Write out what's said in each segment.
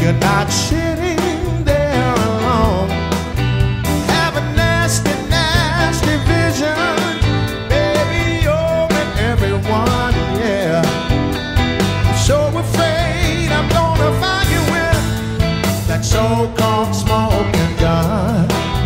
you're not sitting there alone. Have a nasty, nasty vision, baby, over everyone, yeah. I'm so afraid I'm gonna find you with that so-called smoking gun.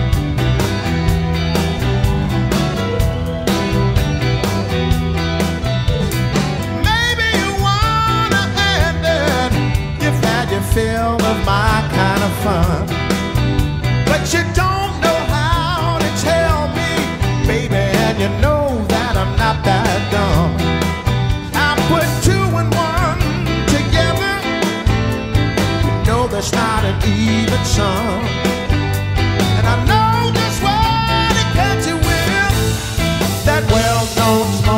Fill of my kind of fun, but you don't know how to tell me, baby, and you know that I'm not that dumb. I put 2 and 1 together, you know there's not an even sum, and I know just what it gets you with that well-known smoke.